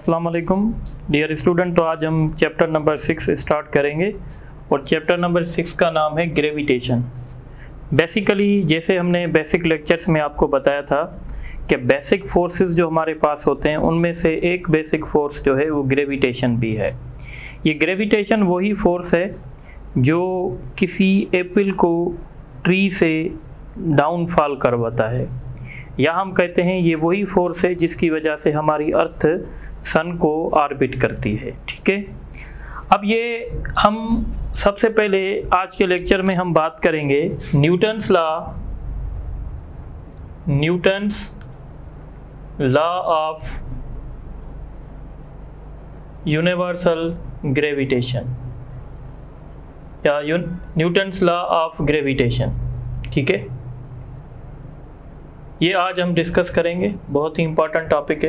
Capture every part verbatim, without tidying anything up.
अस्सलाम वालेकुम dear student. तो आज हम चैप्टर नंबर सिक्स स्टार्ट करेंगे और चैप्टर नंबर सिक्स का नाम है ग्रेविटेशन। बेसिकली जैसे हमने बेसिक लेक्चर्स में आपको बताया था कि बेसिक फोर्सेस जो हमारे पास होते हैं उनमें से एक बेसिक फोर्स जो है वो ग्रेविटेशन भी है। ये ग्रेविटेशन वही फोर्स है जो किसी एप्पल को ट्री से डाउनफॉल करवाता है, या हम कहते हैं ये वही फोर्स है जिसकी वजह से हमारी अर्थ सन को ऑर्बिट करती है। ठीक है, अब ये हम सबसे पहले आज के लेक्चर में हम बात करेंगे Newton's law Newton's law of universal gravitation या न्यूटन्स लॉ ऑफ ग्रेविटेशन। ठीक है, ये आज हम डिस्कस करेंगे, बहुत ही इम्पोर्टेंट टॉपिक है।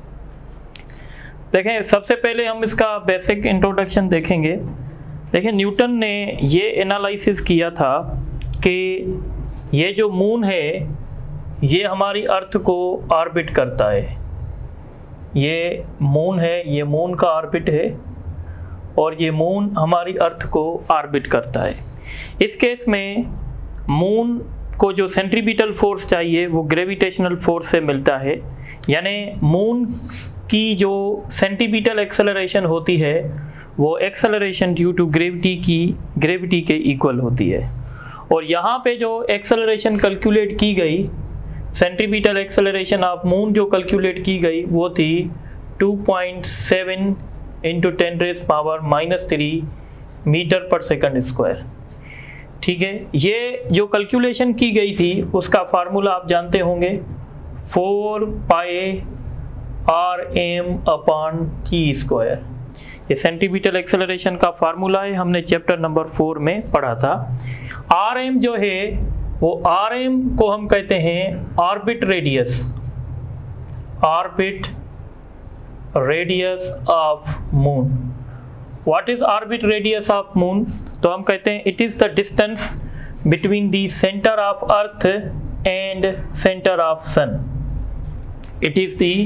देखें, सबसे पहले हम इसका बेसिक इंट्रोडक्शन देखेंगे। देखें, न्यूटन ने ये एनालिसिस किया था कि ये जो मून है ये हमारी अर्थ को ऑर्बिट करता है। ये मून है, ये मून का ऑर्बिट है और ये मून हमारी अर्थ को ऑर्बिट करता है। इस केस में मून को जो सेंट्रीपिटल फोर्स चाहिए वो ग्रेविटेशनल फोर्स से मिलता है, यानी मून की जो सेंट्रीपिटल एक्सेलरेशन होती है वो एक्सेलरेशन ड्यू टू ग्रेविटी की ग्रेविटी के इक्वल होती है। और यहाँ पे जो एक्सेलरेशन कैलकुलेट की गई, सेंट्रीपिटल एक्सेलरेशन ऑफ मून जो कैलकुलेट की गई वो थी two point seven into ten raise power minus three metre per second square. ठीक है, ये जो कैलकुलेशन की गई थी उसका फार्मूला आप जानते होंगे, four pi R M upon T square. ये सेंटीमीटर एक्सेलरेशन का फार्मूला है, हमने चैप्टर नंबर फोर में पढ़ा था। आर एम जो है वो आर एम को हम कहते हैं orbit radius, orbit radius of moon. What is orbit radius of moon? तो हम कहते हैं it is the distance between the center of earth and center of sun. It is the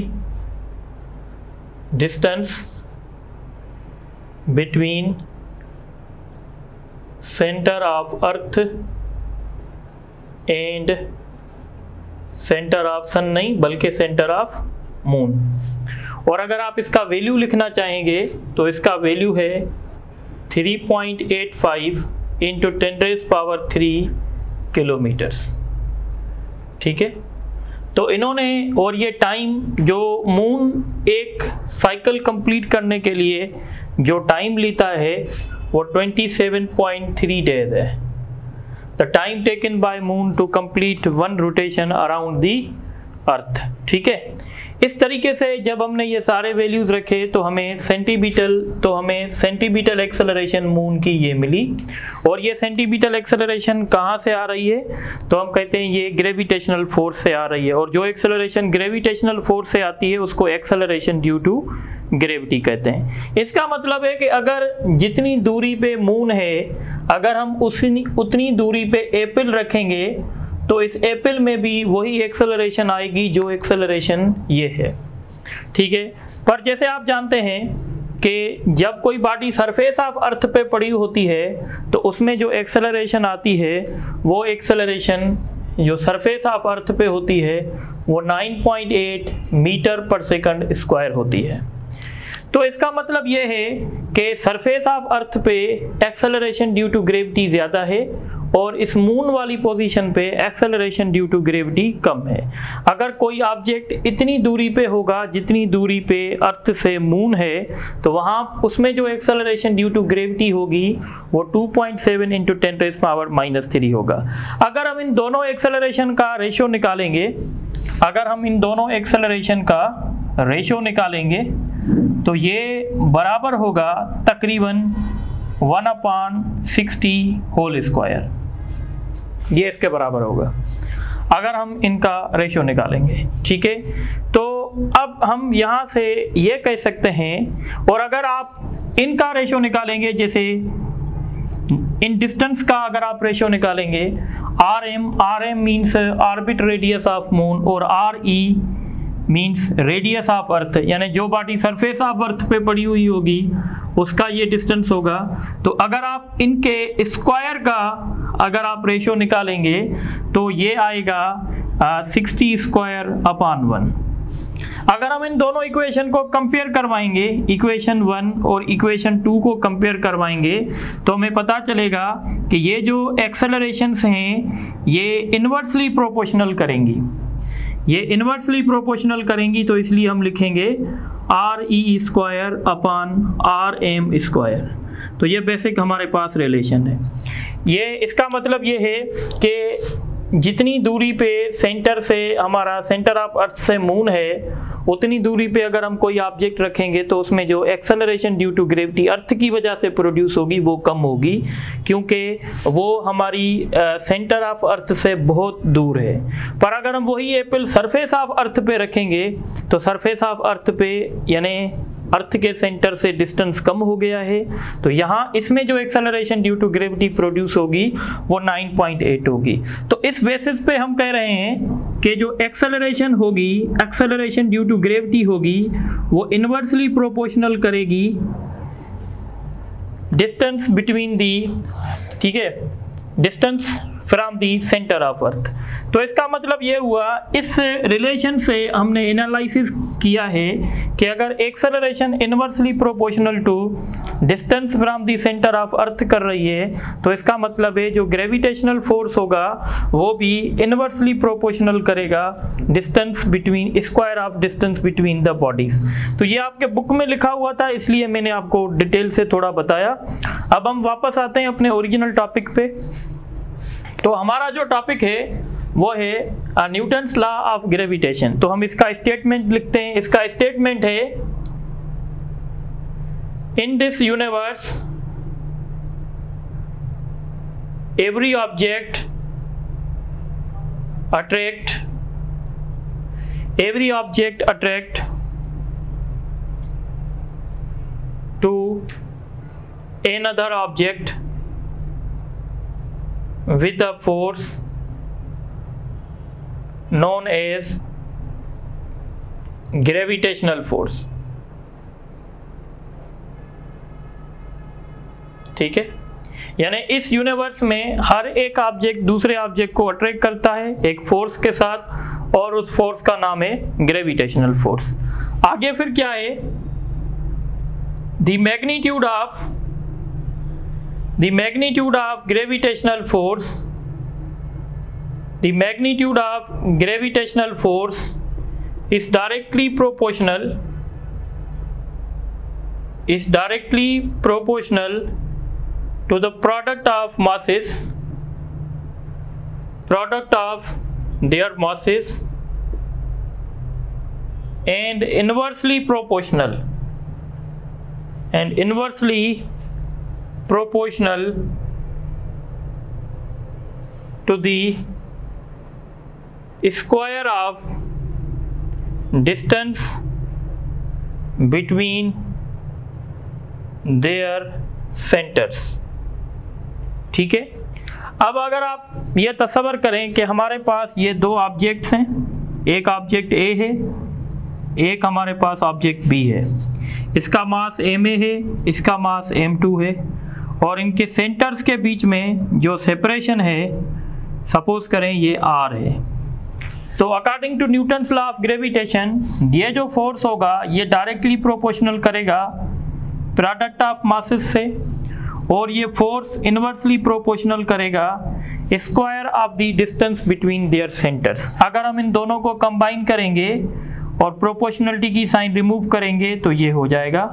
distance between center of earth and center of sun, नहीं बल्कि center of moon। और अगर आप इसका वैल्यू लिखना चाहेंगे तो इसका वैल्यू है three point eight five into ten raise power three kilometres. ठीक है, तो इन्होंने, और ये टाइम जो मून एक साइकिल कंप्लीट करने के लिए जो टाइम लेता है वो twenty seven point three days है। The time taken by moon to complete one rotation around the earth. ठीक है, इस तरीके से जब हमने ये सारे वैल्यूज रखे तो हमें सेंटीमीटर तो हमें सेंटीमीटर एक्सेलरेशन मून की ये मिली। और ये सेंटीमीटर एक्सेलरेशन कहाँ से आ रही है? तो हम कहते हैं ये ग्रेविटेशनल फोर्स से आ रही है, और जो एक्सेलरेशन ग्रेविटेशनल फोर्स से आती है उसको एक्सेलरेशन ड्यू टू ग्रेविटी कहते हैं। इसका मतलब है कि अगर जितनी दूरी पे मून है, अगर हम उतनी उतनी दूरी पे एप्पल रखेंगे तो इस एप्पल में भी वही एक्सेलरेशन आएगी जो एक्सेलरेशन ये है। ठीक है, पर जैसे आप जानते हैं कि जब कोई बॉडी सरफेस ऑफ अर्थ पे पड़ी होती है तो उसमें जो एक्सेलरेशन आती है वो एक्सेलरेशन जो सरफेस ऑफ अर्थ पे होती है वो nine point eight metre per second square होती है। तो इसका मतलब ये है कि सरफेस ऑफ अर्थ पे एक्सेलरेशन ड्यू टू ग्रेविटी ज़्यादा है और इस मून वाली पोजीशन पे एक्सेलरेशन ड्यू टू ग्रेविटी कम है। अगर कोई ऑब्जेक्ट इतनी दूरी पे होगा जितनी दूरी पे अर्थ से मून है तो वहाँ उसमें जो एक्सेलरेशन ड्यू टू ग्रेविटी होगी वो two point seven into ten raise power minus three होगा। अगर हम इन दोनों एक्सेलरेशन का रेशो निकालेंगे अगर हम इन दोनों एक्सेलरेशन का रेशो निकालेंगे तो ये बराबर होगा तकरीबन one upon sixty whole square. ये इसके बराबर होगा अगर हम इनका रेशो निकालेंगे। ठीक है, तो अब हम यहाँ से ये कह सकते हैं, और अगर आप इनका रेशो निकालेंगे, जैसे इन डिस्टेंस का अगर आप रेशो निकालेंगे, R M R M means orbit radius of moon और R E means radius of earth, यानी जो बॉडी सरफेस ऑफ अर्थ पे पड़ी हुई होगी उसका ये डिस्टेंस होगा। तो अगर आप इनके स्क्वायर का अगर आप रेशो निकालेंगे तो ये आएगा सिक्सटी स्क्वायर अपॉन वन। अगर हम इन दोनों इक्वेशन को कंपेयर करवाएंगे, इक्वेशन वन और इक्वेशन टू को कंपेयर करवाएंगे, तो हमें पता चलेगा कि ये जो एक्सेलरेशंस हैं ये इन्वर्सली प्रोपोर्शनल करेंगी, ये इन्वर्सली प्रोपोर्शनल करेंगी। तो इसलिए हम लिखेंगे R E square upon R M square. तो ये बेसिक हमारे पास रिलेशन है। ये इसका मतलब ये है कि जितनी दूरी पे सेंटर से हमारा सेंटर ऑफ अर्थ से मून है उतनी दूरी पे अगर हम कोई ऑब्जेक्ट रखेंगे तो उसमें जो acceleration due to gravity earth की वजह से प्रोड्यूस होगी वो कम होगी, क्योंकि वो हमारी सेंटर ऑफ अर्थ से बहुत दूर है। पर अगर हम वही एप्पल सरफेस ऑफ अर्थ पे रखेंगे तो सरफेस ऑफ अर्थ पे यानी अर्थ के सेंटर से डिस्टेंस कम हो गया है, तो यहाँ इसमें जो acceleration due to gravity produce होगी वो नाइन पॉइंट एट होगी। तो इस बेसिस पे हम कह रहे हैं कि जो एक्सेलरेशन होगी, एक्सेलरेशन ड्यू टू ग्रेविटी होगी, वो इन्वर्सली प्रोपोर्शनल करेगी डिस्टेंस बिटवीन दी, ठीक है, distance from the centre of earth. तो इसका मतलब ये हुआ, इस रिलेशन से हमने एनालिसिस किया है कि अगर acceleration inversely proportional to distance from the centre of earth कर रही है तो इसका मतलब है जो ग्रेविटेशनल फोर्स होगा वो भी इन्वर्सली प्रोपोर्शनल करेगा distance between, square of distance between the bodies. तो ये आपके बुक में लिखा हुआ था इसलिए मैंने आपको डिटेल से थोड़ा बताया। अब हम वापस आते हैं अपने ओरिजिनल टॉपिक पे। तो हमारा जो टॉपिक है वो है न्यूटन्स लॉ ऑफ ग्रेविटेशन। तो हम इसका स्टेटमेंट लिखते हैं। इसका स्टेटमेंट है, in this universe every object attract every object attract to another object with a force known as gravitational force। ठीक है, यानी इस यूनिवर्स में हर एक ऑब्जेक्ट दूसरे ऑब्जेक्ट को अट्रैक्ट करता है एक फोर्स के साथ, और उस फोर्स का नाम है ग्रेविटेशनल फोर्स। आगे फिर क्या है, the magnitude of The magnitude of gravitational force, the magnitude of gravitational force is directly proportional, is directly proportional to the product of masses, product of their masses, and inversely proportional, and inversely proportional to the square of distance between their centers। ठीक है, अब अगर आप ये तस्वर करें कि हमारे पास ये दो ऑब्जेक्ट्स हैं, एक ऑब्जेक्ट ए है, एक हमारे पास ऑब्जेक्ट बी है। इसका मास एम ए है, इसका मास एम टू है, और इनके सेंटर्स के बीच में जो सेपरेशन है सपोज करें ये आर है। तो according to Newton's law of gravitation ये जो फोर्स होगा ये डायरेक्टली प्रोपोर्शनल करेगा प्रोडक्ट ऑफ मासेस से, और ये फोर्स इन्वर्सली प्रोपोर्शनल करेगा square of the distance between their centres. अगर हम इन दोनों को कंबाइन करेंगे और प्रोपोर्शनलिटी की साइन रिमूव करेंगे तो ये हो जाएगा।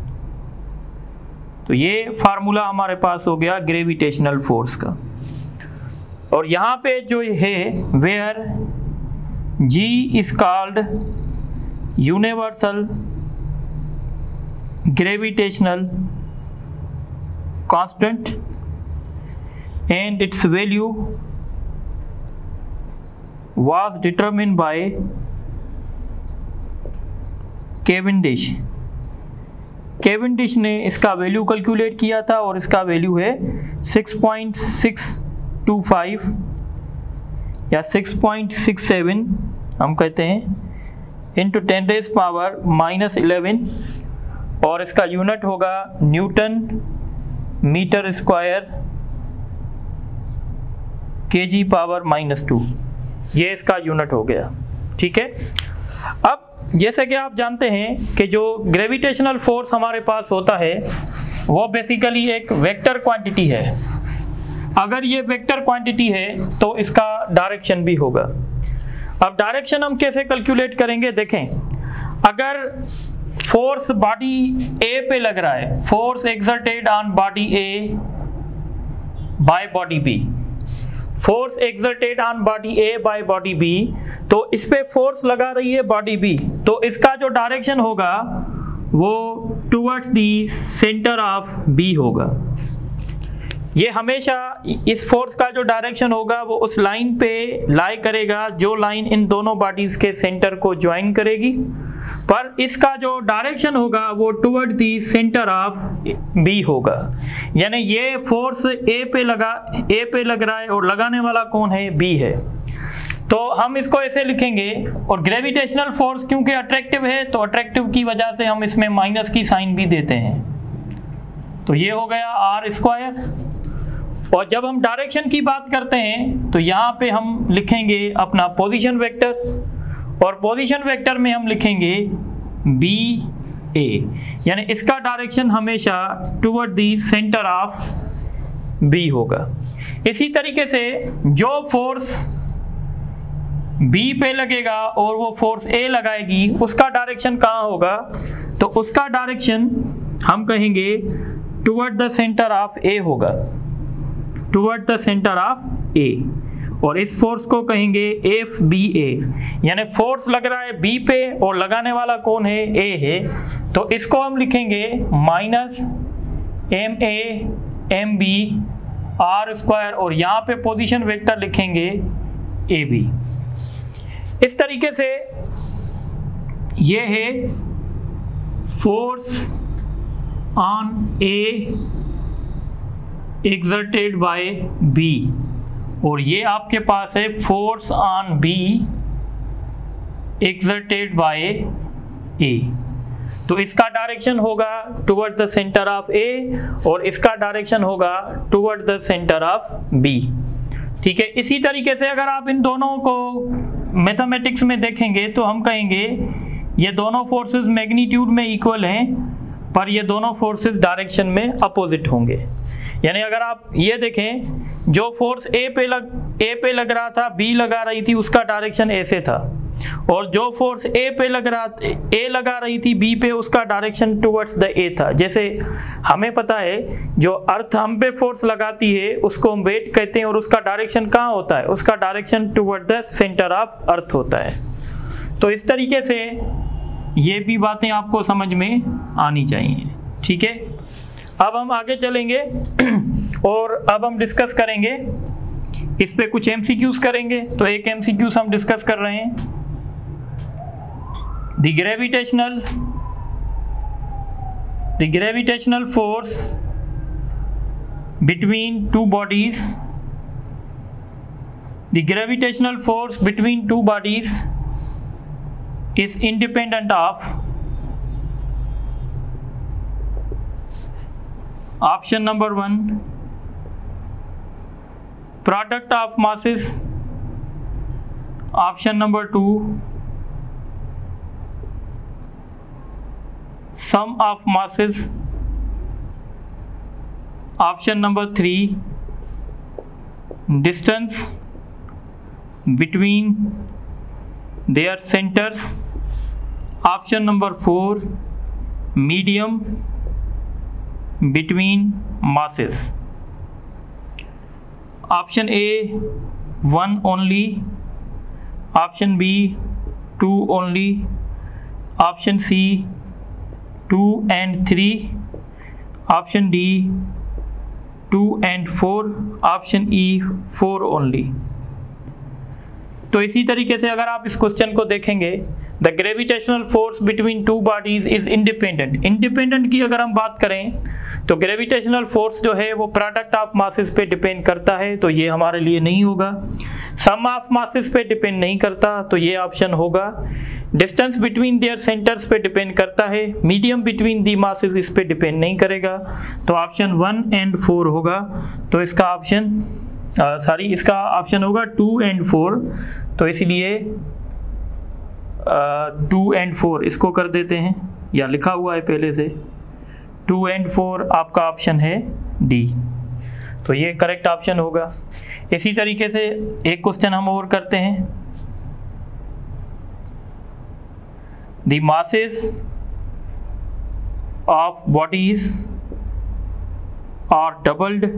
तो ये फार्मूला हमारे पास हो गया ग्रेविटेशनल फोर्स का। और यहाँ पे जो है where G is called universal gravitational constant and its value was determined by Cavendish. Cavendish ने इसका वैल्यू कैलकुलेट किया था और इसका वैल्यू है six point six two five या सिक्स पॉइंट सिक्स सेवन हम कहते हैं into ten raise power minus eleven, और इसका यूनिट होगा न्यूटन मीटर स्क्वायर के जी पावर माइनस टू, ये इसका यूनिट हो गया। ठीक है, अब जैसे कि आप जानते हैं कि जो ग्रेविटेशनल फोर्स हमारे पास होता है वो बेसिकली एक वेक्टर क्वांटिटी है। अगर ये वेक्टर क्वांटिटी है तो इसका डायरेक्शन भी होगा। अब डायरेक्शन हम कैसे कैलकुलेट करेंगे, देखें, अगर फोर्स बॉडी ए पे लग रहा है, force exerted on body A by body B, force exerted on body A by body B, तो इस पे फोर्स लगा रही है बॉडी बी, तो इसका जो डायरेक्शन होगा वो towards the centre of B होगा। ये हमेशा इस फोर्स का जो डायरेक्शन होगा वो उस लाइन पे लाई करेगा जो लाइन इन दोनों बॉडीज के सेंटर को ज्वाइन करेगी, पर इसका जो डायरेक्शन होगा वो toward the centre of B होगा। यानी ये फोर्स ए पे लगा ए पे लग रहा है और लगाने वाला कौन है, बी है। तो हम इसको ऐसे लिखेंगे, और ग्रेविटेशनल फोर्स क्योंकि अट्रैक्टिव है तो अट्रैक्टिव की वजह से हम इसमें माइनस की साइन भी देते हैं। तो ये हो गया आर स्क्वायर। और जब हम डायरेक्शन की बात करते हैं तो यहाँ पे हम लिखेंगे अपना पोजीशन वेक्टर, और पोजीशन वेक्टर में हम लिखेंगे बी ए, यानी इसका डायरेक्शन हमेशा toward the centre of B होगा। इसी तरीके से जो फोर्स बी पे लगेगा और वो फोर्स ए लगाएगी, उसका डायरेक्शन कहाँ होगा, तो उसका डायरेक्शन हम कहेंगे toward the centre of A होगा, toward the centre of A. और इस फोर्स को कहेंगे एफ बी ए, यानी फोर्स लग रहा है बी पे और लगाने वाला कौन है, ए है। तो इसको हम लिखेंगे minus M A M B R square, और यहाँ पे पोजीशन वेक्टर लिखेंगे ए बी। इस तरीके से ये है force on A exerted by B, और ये आपके पास है force on B exerted by A. तो इसका डायरेक्शन होगा toward the centre of A और इसका डायरेक्शन होगा toward the centre of B. ठीक है, इसी तरीके से अगर आप इन दोनों को मैथमेटिक्स में देखेंगे तो हम कहेंगे ये दोनों फोर्सेस मैग्नीट्यूड में इक्वल हैं, पर ये दोनों फोर्सेस डायरेक्शन में अपोजिट होंगे। यानी अगर आप ये देखें, जो फोर्स ए पे लग ए पे लग रहा था, बी लगा रही थी, उसका डायरेक्शन ऐसे था, और जो फोर्स ए पे लग रहा ए लगा रही थी बी पे, उसका डायरेक्शन टुवर्ड्स द ए था। जैसे हमें पता है जो अर्थ हम पे फोर्स लगाती है उसको हम वेट कहते हैं, और उसका डायरेक्शन कहाँ होता है, उसका direction toward the centre of earth होता है। तो इस तरीके से ये भी बातें आपको समझ में आनी चाहिए। ठीक है, अब हम आगे चलेंगे और अब हम डिस्कस करेंगे इस पे कुछ एमसीक्यूज करेंगे। तो एक एमसीक्यूज हम डिस्कस कर रहे हैं, the gravitational the gravitational force between two bodies the gravitational force between two bodies is independent of option number one, product of masses, option number two, sum of masses, option number three, distance between their centers, option number four, medium between masses। option A one only, option B two only, option C two and three, option D two and four, option E four only। तो इसी तरीके से अगर आप इस question को देखेंगे, the gravitational force between two bodies is independent. Independent की अगर हम बात करें तो ग्रेविटेशनल फोर्स जो है वो प्रोडक्ट ऑफ मासेस पे डिपेंड करता है, तो ये हमारे लिए नहीं होगा। सम ऑफ मासेस पे डिपेंड नहीं करता, तो ये ऑप्शन होगा। डिस्टेंस बिटवीन देयर सेंटर्स पे डिपेंड करता है, मीडियम बिटवीन दी मासेस इस पे डिपेंड नहीं करेगा, तो ऑप्शन वन एंड फोर होगा। तो इसका ऑप्शन सॉरी इसका ऑप्शन होगा टू एंड फोर, तो इसलिए टू एंड फोर इसको कर देते हैं, या लिखा हुआ है पहले से, टू एंड फोर आपका ऑप्शन है डी, तो ये करेक्ट ऑप्शन होगा। इसी तरीके से एक क्वेश्चन हम और करते हैं। The masses of bodies are doubled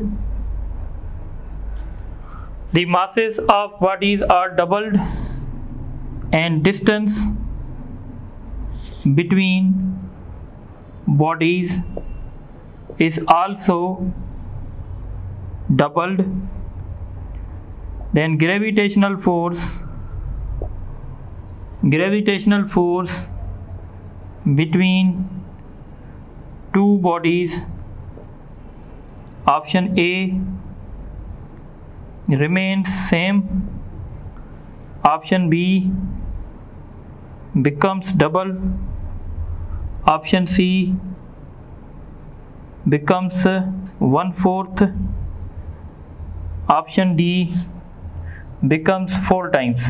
The masses of bodies are doubled and distance between bodies is also doubled. Then gravitational force gravitational force between two bodies, option A, remains same, option B becomes double, option C becomes one fourth, option D becomes four times।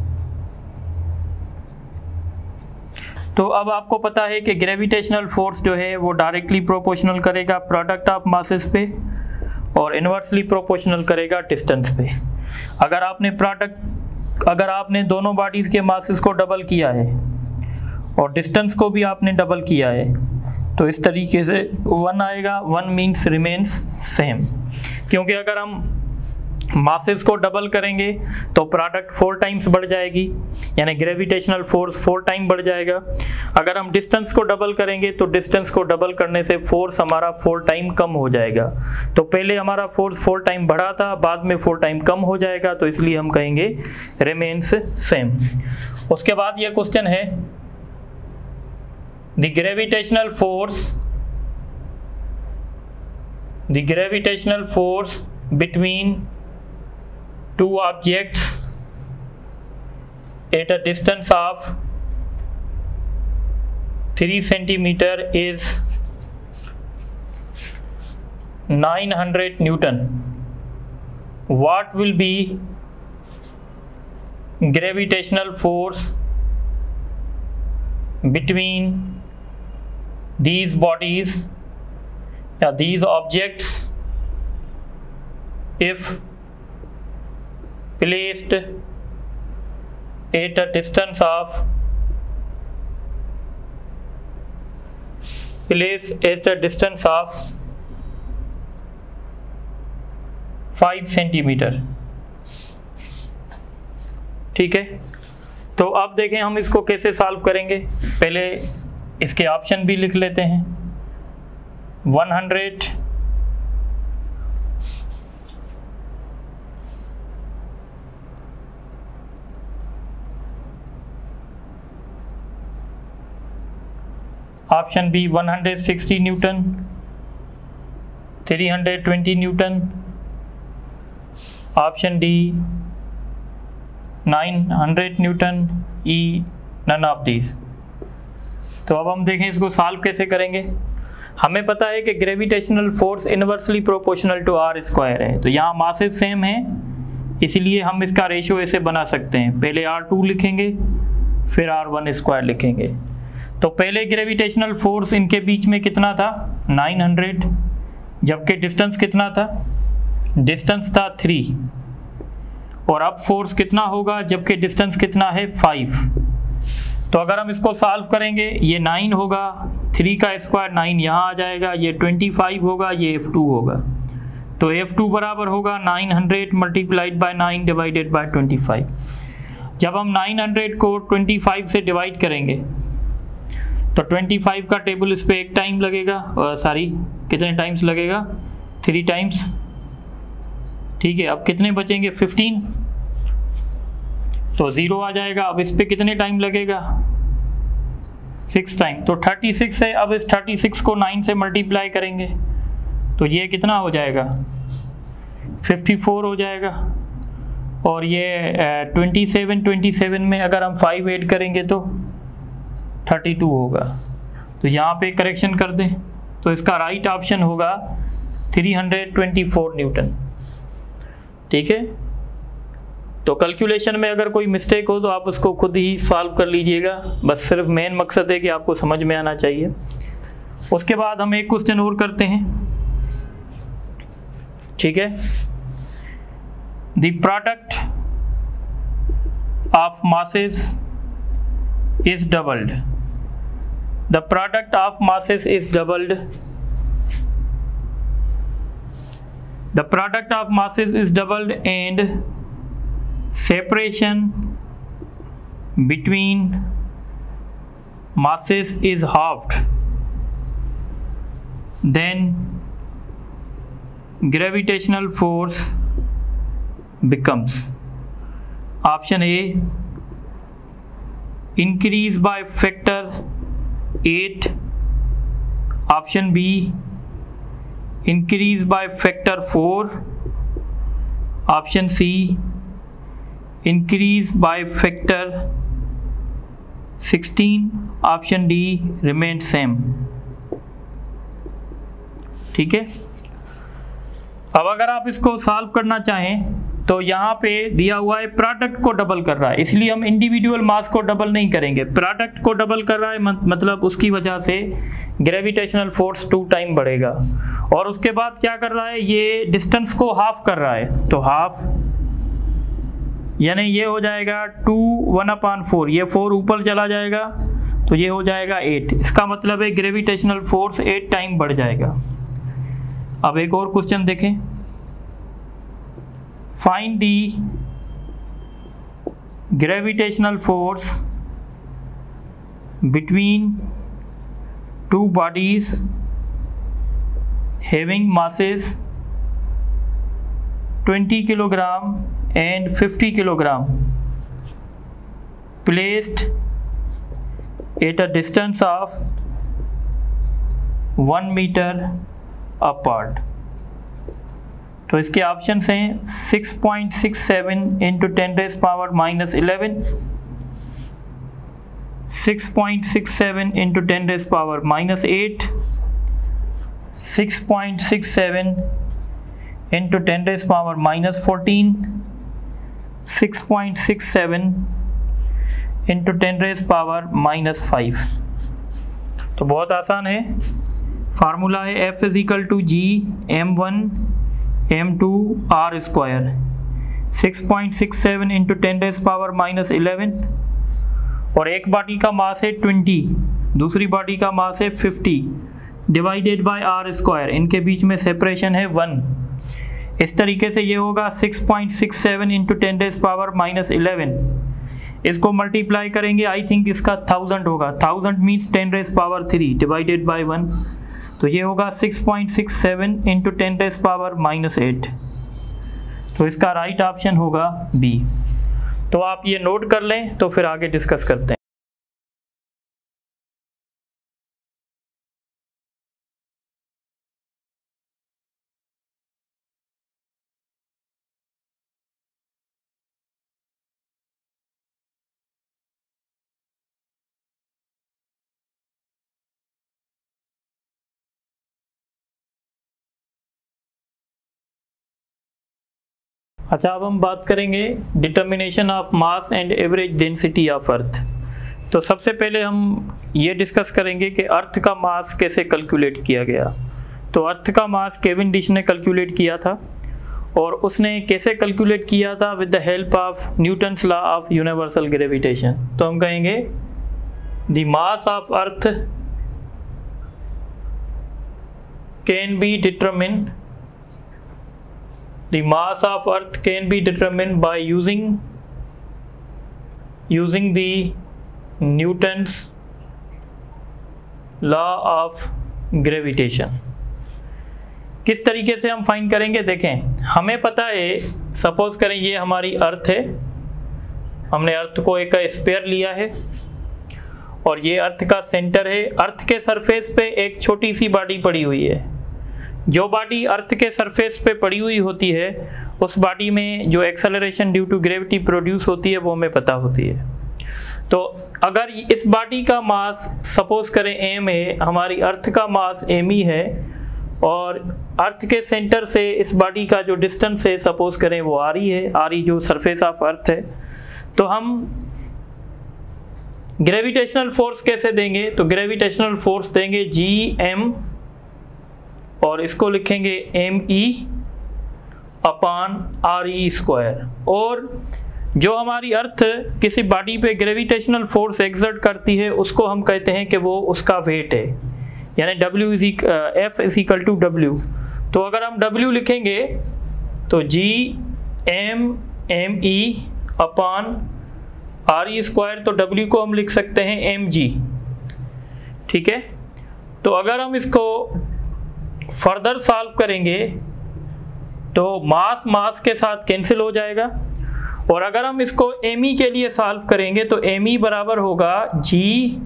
तो अब आपको पता है कि gravitational force जो है वो directly proportional करेगा प्रोडक्ट ऑफ मासेस पे और इन्वर्सली प्रोपोर्शनल करेगा डिस्टेंस पे। अगर आपने प्रोडक्ट अगर आपने दोनों बॉडीज़ के मासेस को डबल किया है और डिस्टेंस को भी आपने डबल किया है, तो इस तरीके से वन आएगा। वन मीन्स रिमेन्स सेम, क्योंकि अगर हम मासेस को डबल करेंगे तो प्रोडक्ट फोर टाइम्स बढ़ जाएगी, यानी ग्रेविटेशनल फोर्स फोर टाइम बढ़ जाएगा। अगर हम डिस्टेंस को डबल करेंगे तो डिस्टेंस को डबल करने से फोर्स हमारा फोर टाइम कम हो जाएगा। तो पहले हमारा फोर्स फोर टाइम बढ़ा था, बाद में फोर टाइम कम हो जाएगा, तो इसलिए हम कहेंगे रिमेन्स सेम। उसके बाद यह क्वेश्चन है, the gravitational force the gravitational force between two objects at a distance of three centimeter is nine hundred Newton. What will be gravitational force between these bodies, uh, these objects, if placed at a distance of placed at a distance of five centimetre. ठीक है, तो अब देखें हम इसको कैसे solve करेंगे। पहले इसके ऑप्शन भी लिख लेते हैं। One hundred option B one hundred sixty newton, three hundred twenty newton, option D nine hundred newton, E none of these. तो अब हम देखें इसको सॉल्व कैसे करेंगे। हमें पता है कि gravitational force inversely proportional to R square है, तो यहाँ मासेस सेम हैं, इसीलिए हम इसका रेशियो ऐसे बना सकते हैं। पहले आर टू लिखेंगे, फिर आर वन स्क्वायर लिखेंगे। तो पहले ग्रेविटेशनल फोर्स इनके बीच में कितना था, नाइन हंड्रेड, जबकि डिस्टेंस कितना था, डिस्टेंस था थ्री, और अब फोर्स कितना होगा जबकि डिस्टेंस कितना है फाइव। तो अगर हम इसको सॉल्व करेंगे, ये नाइन होगा, थ्री का स्क्वायर नाइन यहाँ आ जाएगा, ये ट्वेंटी फाइव होगा, ये एफ टू होगा। तो एफ टू बराबर होगा nine hundred multiplied by nine divided by twenty five. जब हम नाइन हंड्रेड को ट्वेंटी फाइव से डिवाइड करेंगे तो ट्वेंटी फाइव का टेबल इस पर एक टाइम लगेगा, सॉरी कितने टाइम्स लगेगा, थ्री टाइम्स। ठीक है, अब कितने बचेंगे, फिफ्टीन, तो ज़ीरो आ जाएगा। अब इस पर कितने टाइम लगेगा, सिक्स टाइम, तो थर्टी सिक्स है। अब इस थर्टी सिक्स को नाइन से मल्टीप्लाई करेंगे तो ये कितना हो जाएगा, फिफ्टी फोर हो जाएगा। और ये ट्वेंटी सेवन ट्वेंटी सेवन में अगर हम फाइव ऐड करेंगे तो थर्टी टू होगा। तो यहाँ पे करेक्शन कर दें तो इसका राइट ऑप्शन होगा three hundred twenty four newton. ठीक है, तो कैलकुलेशन में अगर कोई मिस्टेक हो तो आप उसको खुद ही सॉल्व कर लीजिएगा, बस सिर्फ मेन मकसद है कि आपको समझ में आना चाहिए। उसके बाद हम एक क्वेश्चन और करते हैं। ठीक है, the product of masses is doubled, the product of masses is doubled, the product of masses is doubled and separation between masses is halved, then gravitational force becomes option A increase by factor eight, option B increase by factor four, option C increase by factor sixteen, option D remain same। ठीक है, अब अगर आप इसको solve करना चाहें तो यहाँ पे दिया हुआ है प्रोडक्ट को डबल कर रहा है, इसलिए हम इंडिविजुअल मास को डबल नहीं करेंगे, प्रोडक्ट को डबल कर रहा है मतलब उसकी वजह से ग्रेविटेशनल फोर्स टू टाइम बढ़ेगा। और उसके बाद क्या कर रहा है, ये डिस्टेंस को हाफ कर रहा है, तो हाफ यानी ये हो जाएगा टू वन अपान फोर, ये फोर ऊपर चला जाएगा तो ये हो जाएगा एट, इसका मतलब है ग्रेविटेशनल फोर्स एट टाइम बढ़ जाएगा। अब एक और क्वेश्चन देखें, find the gravitational force between two bodies having masses twenty kilogram and fifty kilogram placed at a distance of one meter apart। तो इसके ऑप्शंस हैं six point six seven into ten raise power minus eleven, six point six seven into ten raise power minus eight, six point six seven into ten raise power minus fourteen, six point six seven into ten raise power minus five. तो बहुत आसान है, formula है F is equal to G M one M two R square, six point six seven into ten raise power minus eleven, और एक body का mass है twenty, दूसरी बॉडी का मास है fifty, divided by R square, इनके बीच में सेपरेशन है वन। इस तरीके से ये होगा six point six seven into ten raise power minus eleven, इसको मल्टीप्लाई करेंगे, आई थिंक इसका थाउजेंड होगा, thousand means ten raise power three divided by one, तो ये होगा six point six seven into ten raise power minus eight. तो इसका right option होगा बी। तो आप ये नोट कर लें तो फिर आगे डिस्कस करते हैं। अच्छा, अब हम बात करेंगे determination of mass and average density of earth. तो सबसे पहले हम ये डिस्कस करेंगे कि अर्थ का मास कैसे कैलकुलेट किया गया। तो अर्थ का मास केविंडिश ने कैलकुलेट किया था, और उसने कैसे कैलकुलेट किया था, with the help of Newton's law of universal gravitation. तो हम कहेंगे the mass of earth can be determined The mass of Earth can be determined by using using the Newton's law of gravitation। किस तरीके से हम find करेंगे, देखें, हमें पता है, सपोज करें ये हमारी अर्थ है, हमने अर्थ को एक स्फीयर लिया है और ये अर्थ का सेंटर है। अर्थ के सरफेस पे एक छोटी सी बॉडी पड़ी हुई है। जो बॉडी अर्थ के सरफेस पे पड़ी हुई होती है उस बॉडी में जो acceleration due to gravity produce होती है वो हमें पता होती है। तो अगर इस बॉडी का मास सपोज करें एम है, हमारी अर्थ का मास एम ही है, और अर्थ के सेंटर से इस बॉडी का जो डिस्टेंस है सपोज करें वो आर ई है, आर ई जो सरफेस ऑफ अर्थ है, तो हम ग्रेविटेशनल फोर्स कैसे देंगे? तो ग्रेविटेशनल फोर्स देंगे जी एम, और इसको लिखेंगे M E upon R E square. और जो हमारी अर्थ किसी बॉडी पे ग्रेविटेशनल फोर्स एक्सर्ट करती है उसको हम कहते हैं कि वो उसका वेट है, यानी W is F is equal to W. तो अगर हम W लिखेंगे तो G M M E upon R E square, तो W को हम लिख सकते हैं एम जी। ठीक है, तो अगर हम इसको फर्दर सॉल्व करेंगे तो मास मास के साथ कैंसिल हो जाएगा, और अगर हम इसको एम ई के लिए सॉल्व करेंगे तो एम ई बराबर होगा G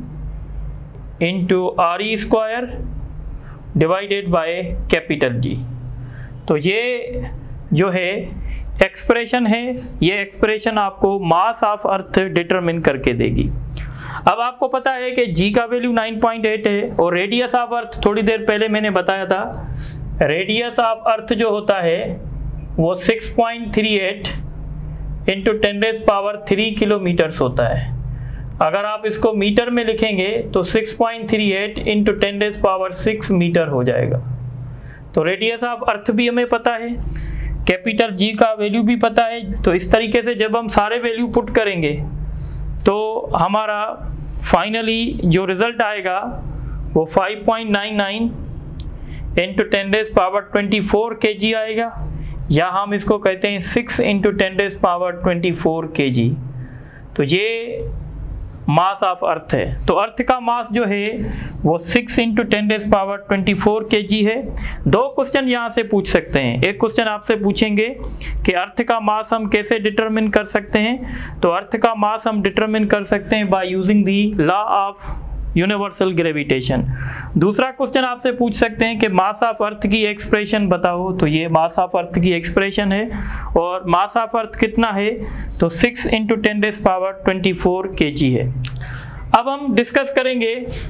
into R E square divided by capital G. तो ये जो है एक्सप्रेशन है, ये एक्सप्रेशन आपको मास ऑफ अर्थ डिटरमिन करके देगी। अब आपको पता है कि जी का वैल्यू नाइन पॉइंट एट है, और रेडियस ऑफ अर्थ थोड़ी देर पहले मैंने बताया था, रेडियस ऑफ अर्थ जो होता है वो six point three eight into ten raise power three kilometres होता है। अगर आप इसको मीटर में लिखेंगे तो six point three eight into ten raise power six metre हो जाएगा। तो रेडियस ऑफ अर्थ भी हमें पता है, कैपिटल जी का वैल्यू भी पता है। तो इस तरीके से जब हम सारे वैल्यू पुट करेंगे तो हमारा फाइनली जो रिजल्ट आएगा वो five point nine nine into ten raise power twenty four K G आएगा, या हम इसको कहते हैं six into ten raise power twenty four K G. तो ये मास ऑफ अर्थ है। तो अर्थ का मास जो है वो six into ten raise power twenty four K G है। दो क्वेश्चन यहाँ से पूछ सकते हैं। एक क्वेश्चन आपसे पूछेंगे कि अर्थ का मास हम कैसे डिटरमिन कर सकते हैं, तो अर्थ का मास हम डिटरमिन कर सकते हैं by using the law of universal gravitation. दूसरा क्वेश्चन आपसे पूछ सकते हैं कि मास ऑफ अर्थ की एक्सप्रेशन बताओ, तो ये मास ऑफ अर्थ की एक्सप्रेशन है, और मास ऑफ अर्थ कितना है, तो six into ten raise power twenty four K G है। अब हम डिस्कस करेंगे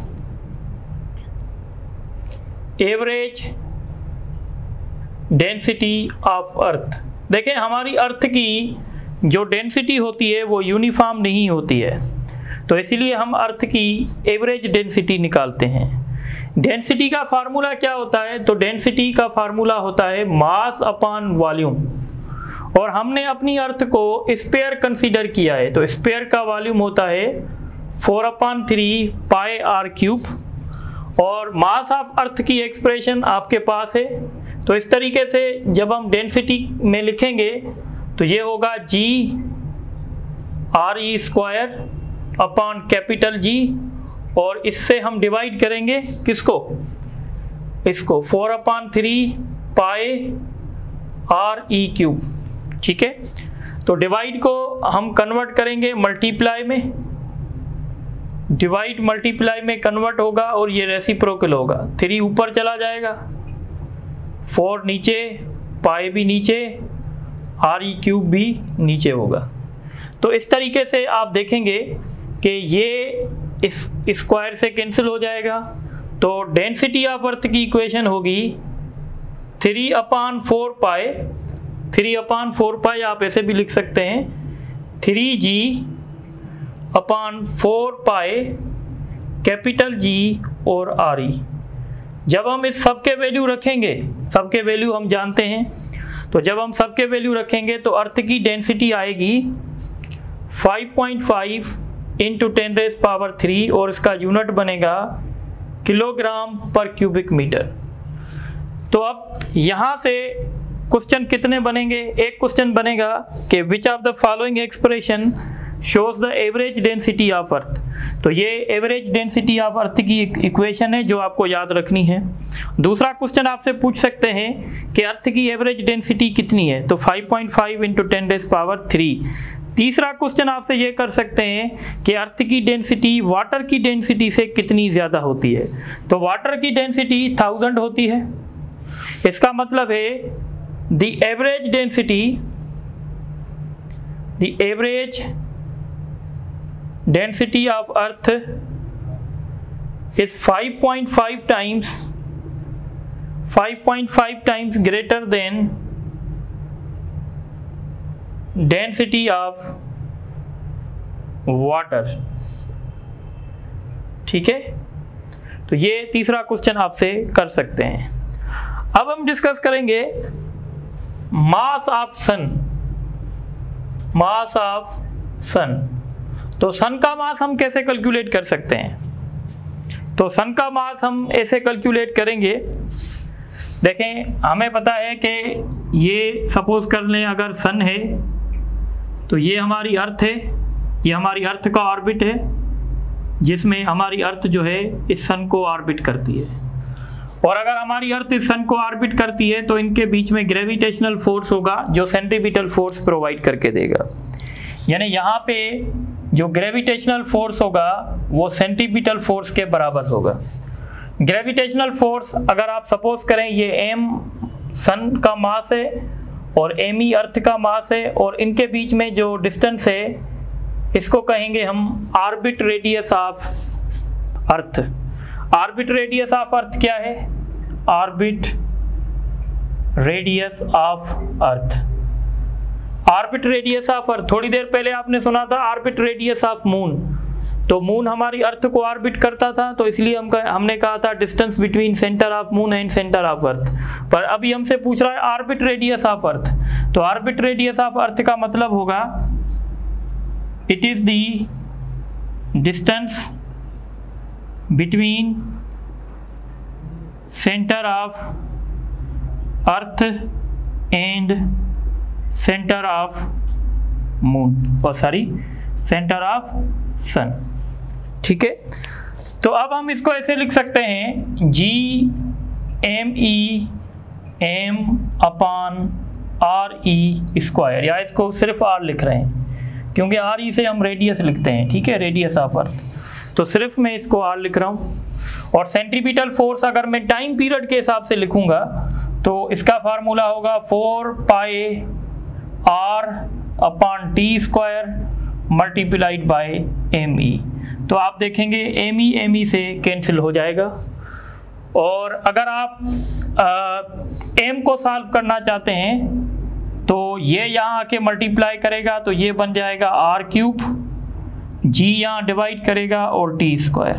एवरेज डेंसिटी ऑफ अर्थ। देखें, हमारी अर्थ की जो डेंसिटी होती है वो यूनिफॉर्म नहीं होती है, तो इसीलिए हम अर्थ की एवरेज डेंसिटी निकालते हैं। डेंसिटी का फार्मूला क्या होता है, तो डेंसिटी का फार्मूला होता है मास अपॉन वॉल्यूम, और हमने अपनी अर्थ को स्पेयर कंसीडर किया है, तो स्पेयर का वॉल्यूम होता है four upon three pi R cube, और मास ऑफ अर्थ की एक्सप्रेशन आपके पास है। तो इस तरीके से जब हम डेंसिटी में लिखेंगे तो ये होगा G R E square upon capital G, और इससे हम डिवाइड करेंगे किसको, इसको four upon three pi R E cube. ठीक है, तो डिवाइड को हम कन्वर्ट करेंगे मल्टीप्लाई में, डिवाइड मल्टीप्लाई में कन्वर्ट होगा और ये रेसिप्रोकल होगा। थ्री ऊपर चला जाएगा, फोर नीचे, पाई भी नीचे, आर ई क्यूब भी नीचे होगा। तो इस तरीके से आप देखेंगे कि ये इस स्क्वायर से कैंसिल हो जाएगा। तो डेंसिटी ऑफ अर्थ की इक्वेशन होगी three upon four pi, three upon four pi आप ऐसे भी लिख सकते हैं, three G upon four pi capital G और आर ई। जब हम इस सब के वैल्यू रखेंगे, सब के वैल्यू हम जानते हैं, तो जब हम सब के वैल्यू रखेंगे तो अर्थ की डेंसिटी आएगी five point five into ten raise power three, और इसका यूनिट बनेगा किलोग्राम पर क्यूबिक मीटर। तो अब यहाँ से क्वेश्चन कितने बनेंगे, एक क्वेश्चन बनेगा कि which of the following expression shows the average density of earth. तो ये एवरेज डेंसिटी ऑफ अर्थ की इक्वेशन है जो आपको याद रखनी है। दूसरा क्वेश्चन आपसे पूछ सकते हैं कि अर्थ की एवरेज डेंसिटी कितनी है, तो five point five into ten raise power three. तीसरा क्वेश्चन आपसे ये कर सकते हैं कि अर्थ की डेंसिटी वाटर की डेंसिटी से कितनी ज़्यादा होती है, तो वाटर की डेंसिटी थाउजेंड होती है। इसका मतलब है the average density the average density of earth is five point five times five point five times greater than density of water। ठीक है, तो ये तीसरा क्वेश्चन आपसे कर सकते हैं। अब हम डिस्कस करेंगे मास of sun. Mass of sun, तो सन का मास हम कैसे कैलकुलेट कर सकते हैं? तो सन का मास हम ऐसे कैलकुलेट करेंगे, देखें हमें पता है कि ये सपोज कर लें अगर सन है तो ये हमारी अर्थ है, ये हमारी अर्थ का ऑर्बिट है जिसमें हमारी अर्थ जो है इस सन को ऑर्बिट करती है। और अगर हमारी अर्थ इस सन को ऑर्बिट करती है तो इनके बीच में ग्रेविटेशनल फोर्स होगा जो सेंट्रीपिटल फोर्स प्रोवाइड करके देगा। यानी यहाँ पे जो ग्रेविटेशनल फोर्स होगा वो सेंट्रीपिटल फोर्स के बराबर होगा। ग्रेविटेशनल फोर्स अगर आप सपोज करें ये एम सन का मास है और एम ई अर्थ का मास है और इनके बीच में जो डिस्टेंस है इसको कहेंगे हम orbit radius of earth. Orbit radius of earth क्या है? Orbit radius of earth. Orbit radius of earth, थोड़ी देर पहले आपने सुना था ऑर्बिट रेडियस ऑफ मून, तो मून हमारी अर्थ को ऑर्बिट करता था तो इसलिए हम हमने कहा था distance between centre of moon and centre of earth. पर अभी हमसे पूछ रहा है ऑर्बिट रेडियस ऑफ अर्थ, तो ऑर्बिट रेडियस ऑफ अर्थ का मतलब होगा it is the distance between centre of earth and centre of moon, और सॉरी सेंटर ऑफ सन। ठीक है, तो अब हम इसको ऐसे लिख सकते हैं G M E M upon R E square, या इसको सिर्फ आर लिख रहे हैं क्योंकि आर ई से हम रेडियस लिखते हैं। ठीक है, रेडियस ऑफ अर्थ, तो सिर्फ मैं इसको आर लिख रहा हूँ। और सेंट्रीपिटल फोर्स अगर मैं टाइम पीरियड के हिसाब से लिखूंगा तो इसका फार्मूला होगा four pi R upon T square multiplied by M E. तो आप देखेंगे एम ई एम ई से कैंसिल हो जाएगा। और अगर आप एम को सॉल्व करना चाहते हैं तो ये यहाँ आके मल्टीप्लाई करेगा तो ये बन जाएगा आर क्यूब, जी यहाँ डिवाइड करेगा और टी स्क्वायर।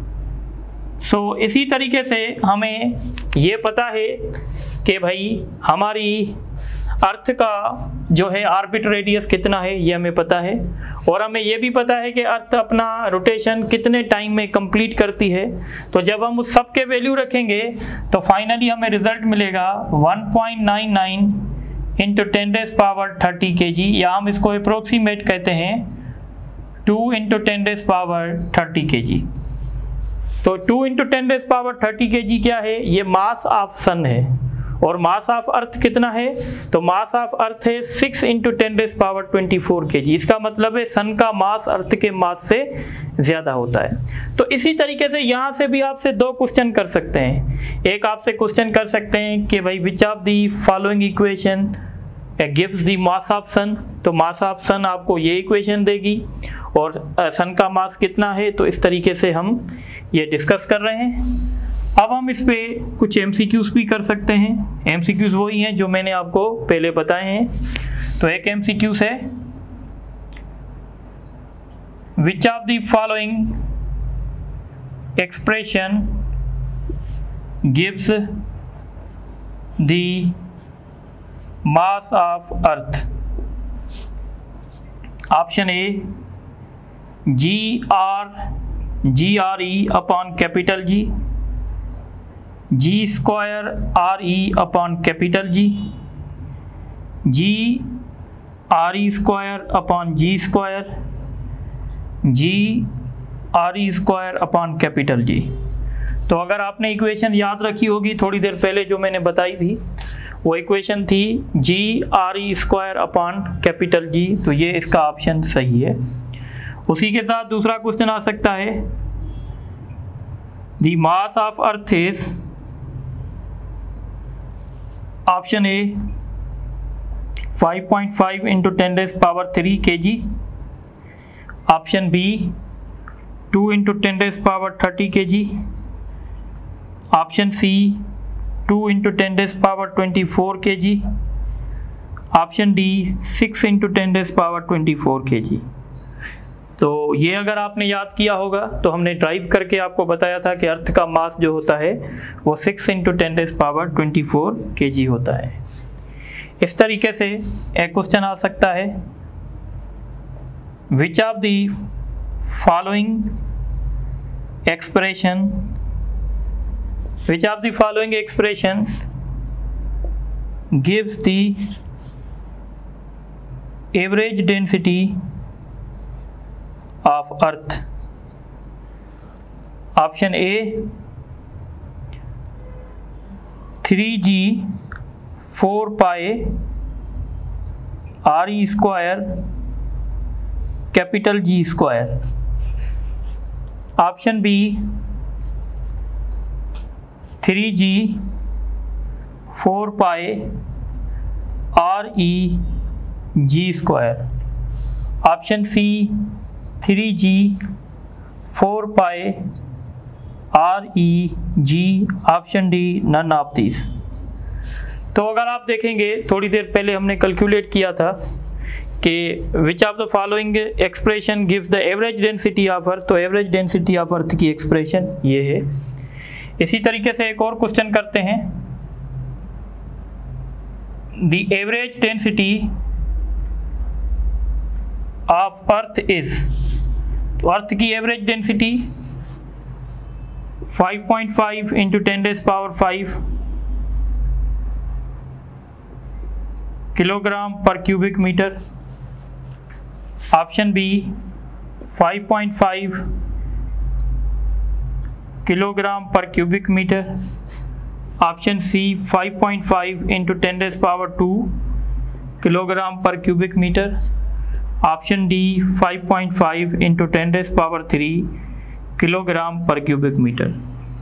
सो इसी तरीके से हमें ये पता है कि भाई हमारी अर्थ का जो है ऑर्बिट रेडियस कितना है ये हमें पता है, और हमें ये भी पता है कि अर्थ अपना रोटेशन कितने टाइम में कंप्लीट करती है। तो जब हम उस सब के वैल्यू रखेंगे तो फाइनली हमें रिजल्ट मिलेगा one point nine nine into ten raise power thirty K G, या हम इसको अप्रोक्सीमेट कहते हैं two into ten raise power thirty K G. तो two into ten raise power thirty K G क्या है? ये मास ऑफ सन है। और मास ऑफ अर्थ कितना है? तो मास ऑफ अर्थ है six into ten raise power twenty four K G. इसका मतलब है सन का मास अर्थ के मास से ज़्यादा होता है। तो इसी तरीके से यहाँ से भी आपसे दो क्वेश्चन कर सकते हैं। एक आपसे क्वेश्चन कर सकते हैं कि भाई which of the following equation gives the mass of sun, तो मास ऑफ सन आपको ये इक्वेशन देगी और सन का मास कितना है, तो इस तरीके से हम ये डिस्कस कर रहे हैं। अब हम इस पे कुछ एमसीक्यूज भी कर सकते हैं। एमसीक्यूज वही हैं जो मैंने आपको पहले बताए हैं। तो एक एमसीक्यूज है which of the following expression gives the mass of earth. Option A G R G R E upon capital G, G square R E upon capital G, G R E square upon G square, G R E square upon capital G. तो अगर आपने equation याद रखी होगी थोड़ी देर पहले जो मैंने बताई थी, वो इक्वेशन थी G R E square upon capital G, तो ये इसका ऑप्शन सही है। उसी के साथ दूसरा क्वेश्चन आ सकता है the mass of earth is, option A five point five into ten raise power three K G. Option B two into ten raise power thirty K G. Option C two into ten raise power twenty four K G. Option D six into ten raise power twenty four K G. तो ये अगर आपने याद किया होगा तो हमने drive करके आपको बताया था कि अर्थ का मास जो होता है वो six into ten raise power twenty four K G होता है। इस तरीके से एक क्वेश्चन आ सकता है, which of the following expression which of the following expression gives the average density of earth? Option A three G four pi R E square capital G square. Option B three G four pi R E G square. Option C three G four pi R E G. Option D none of this. तो अगर आप देखेंगे थोड़ी देर पहले हमने calculate किया था कि which of the following expression gives the average density of earth, तो एवरेज डेंसिटी ऑफ अर्थ की एक्सप्रेशन ये है। इसी तरीके से एक और क्वेश्चन करते हैं, the average density of earth is, तो अर्थ की average density five point five into ten raise power five kilogram per cubic metre. Option B five point five kilogram per cubic metre. Option C five point five into ten raise power two kilogram per cubic metre. Option D five point five into ten raise power three kilogram per cubic metre.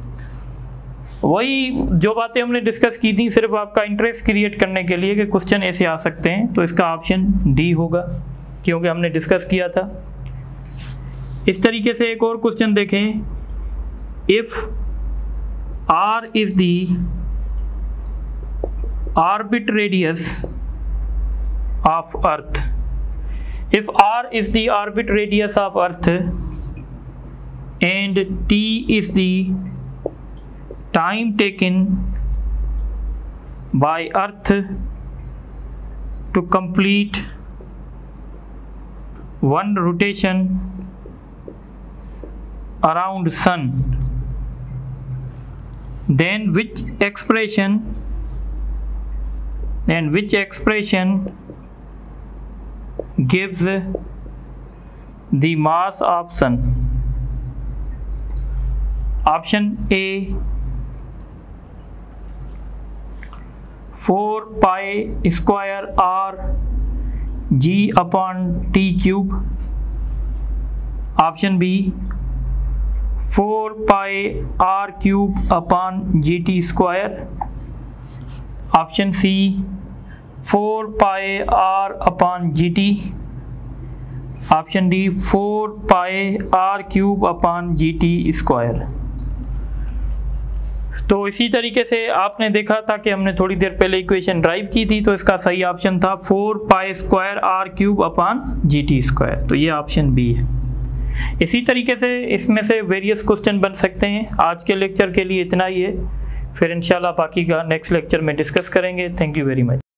वही जो बातें हमने discuss की थी, सिर्फ आपका interest create करने के लिए कि क्वेश्चन ऐसे आ सकते हैं, तो इसका ऑप्शन डी होगा क्योंकि हमने डिस्कस किया था। इस तरीके से एक और क्वेश्चन देखें, if R is the orbit radius of earth, if r is the orbit radius of earth and t is the time taken by earth to complete one rotation around sun, then which expression then which expression gives the mass of sun? Option A four pi square R G upon T cube. Option B four pi R cube upon G T square. Option C four pi R upon G T. Option D four pi R cube upon G T square. तो इसी तरीके से आपने देखा था कि हमने थोड़ी देर पहले इक्वेशन ड्राइव की थी, तो इसका सही ऑप्शन था four pi square R cube upon G T square, तो ये ऑप्शन बी है। इसी तरीके से इसमें से वेरियस क्वेश्चन बन सकते हैं। आज के लेक्चर के लिए इतना ही है, फिर इंशाल्लाह बाकी का नेक्स्ट लेक्चर में डिस्कस करेंगे। Thank you very much.